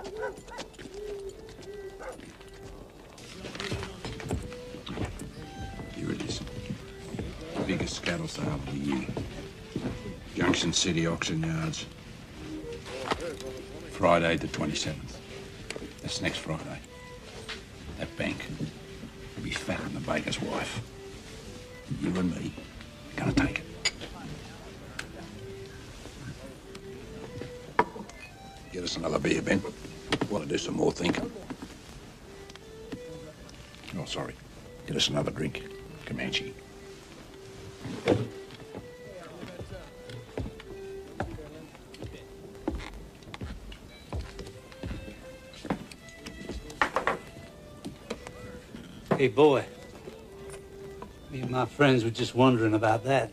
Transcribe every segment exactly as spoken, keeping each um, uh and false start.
Here it is. Biggest cattle sale of the year. Junction City Auction Yards. Friday the twenty-seventh. That's next Friday. That bank will be fatter than the baker's wife. You and me are gonna take it. Get us another beer, Ben. Want to do some more thinking? Oh, sorry. Get us another drink, Comanche. Hey, boy. Me and my friends were just wondering about that.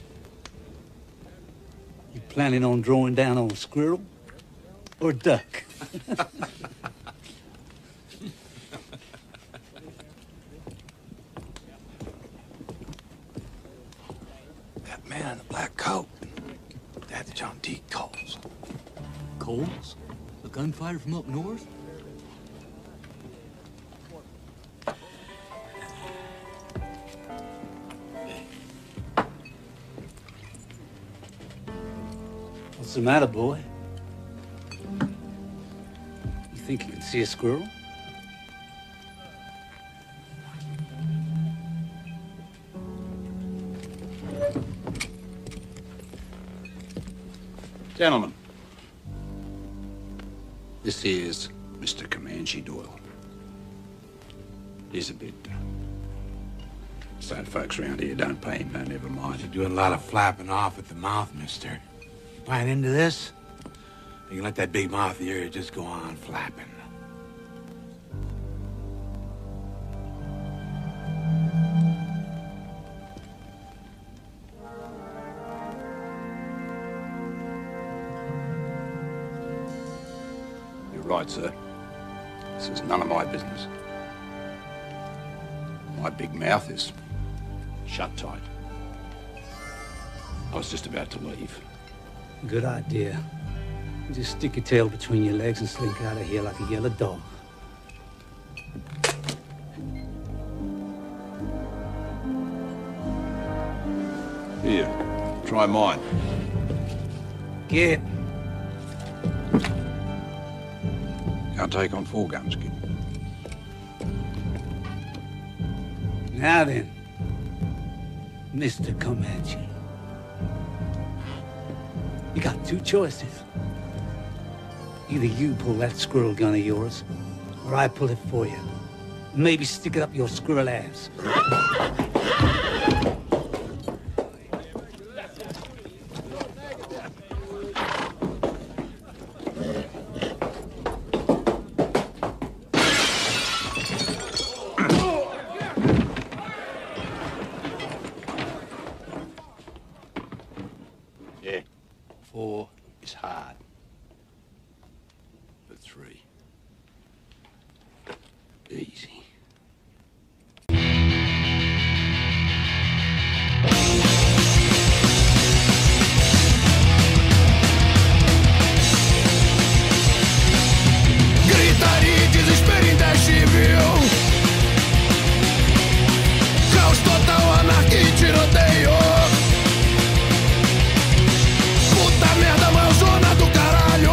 You planning on drawing down on a squirrel or a duck? That man in the black coat. That's John D. Coles. Coles? A gunfighter from up north? What's the matter, boy? You think you can see a squirrel? Gentlemen, this here's Mister Comanche Doyle. He's a bit uh, sad folks around here don't pay him no never mind. You're doing a lot of flapping off at the mouth, mister. Buying into this? You can let that big mouth of yours just go on flapping. You're right, sir. This is none of my business. My big mouth is shut tight. I was just about to leave. Good idea. Just stick your tail between your legs and slink out of here like a yellow dog. Here, try mine. Get. Can't take on four guns, kid. Now then, Mister Comanche. You got two choices. Either you pull that squirrel gun of yours, or I pull it for you. Maybe stick it up your squirrel ass. Yeah. Four is hard. But three. Easy. Gritaria e desespero indescível. Caos total, anarquia e tiroteio. Puta merda, maior zona do caralho.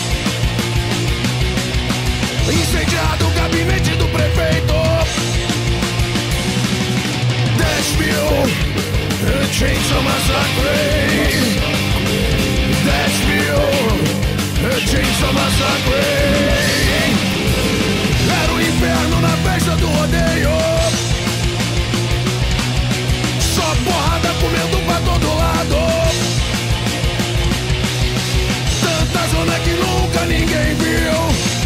Incendiado o gabinete do prefeito. Dez mil Chainsaw Massacre. Dez mil Chainsaw Massacre. Era o inferno na festa do rodeio. Só porrada comendo pra todo lado. Tanta zona que nunca ninguém viu.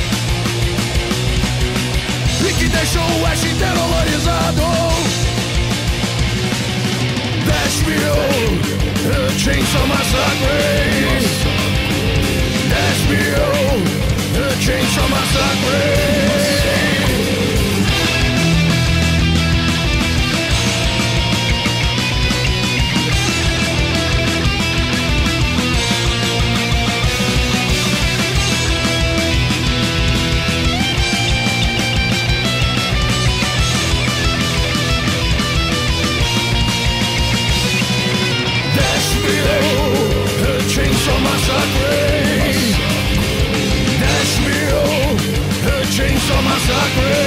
E que deixou o oeste inteiro horrorizado. Dez mil Chainsaw Massacre. Dez mil Chainsaw Massacre. chainsaw massacre. Nashville, the chainsaw massacre.